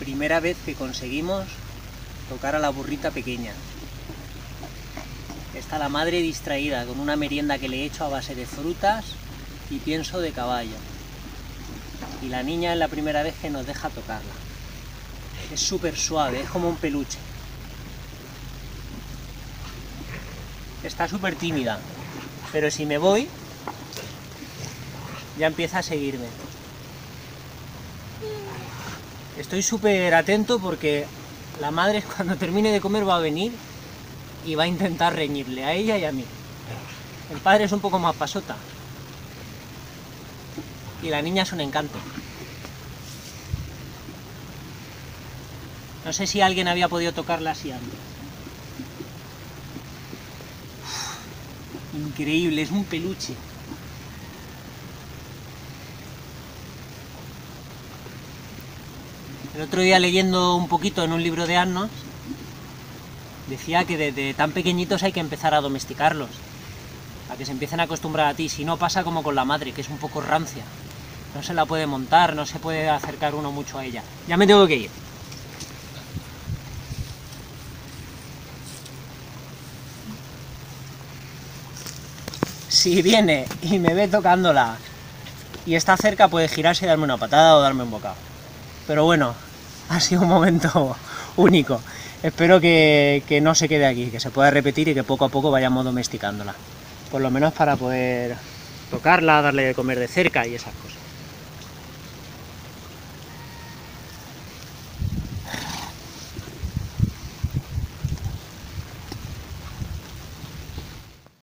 primera vez que conseguimos tocar a la burrita pequeña. Está la madre distraída con una merienda que le he hecho a base de frutas y pienso de caballo. Y la niña es la primera vez que nos deja tocarla. Es súper suave, es como un peluche. Está súper tímida, pero si me voy, ya empieza a seguirme. Estoy súper atento porque la madre cuando termine de comer va a venir y va a intentar reñirle a ella y a mí. El padre es un poco más pasota. Y la niña es un encanto. No sé si alguien había podido tocarla así antes. Increíble, es un peluche. El otro día leyendo un poquito en un libro de Arnos, decía que desde tan pequeñitos hay que empezar a domesticarlos, a que se empiecen a acostumbrar a ti, si no pasa como con la madre, que es un poco rancia. No se la puede montar, no se puede acercar uno mucho a ella. Ya me tengo que ir. Si viene y me ve tocándola y está cerca, puede girarse y darme una patada o darme un bocado. Pero bueno, ha sido un momento único. Espero que no se quede aquí, que se pueda repetir y que poco a poco vayamos domesticándola. Por lo menos para poder tocarla, darle de comer de cerca y esas cosas.